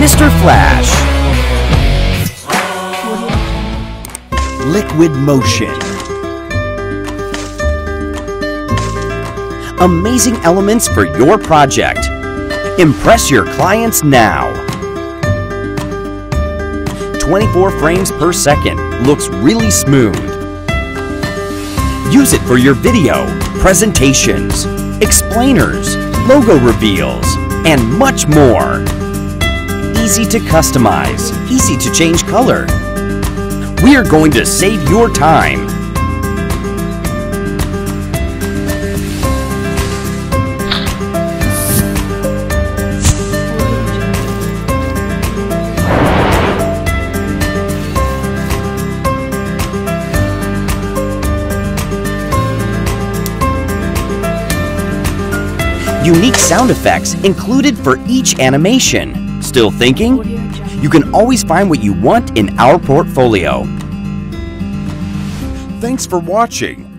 Mr. Flash. Liquid motion. Amazing elements for your project. Impress your clients now. 24 frames per second. Looks really smooth. Use it for your video, presentations, explainers, logo reveals, and much more. Easy to customize, easy to change color. We are going to save your time. Unique sound effects included for each animation. Still thinking? You can always find what you want in our portfolio. Thanks for watching.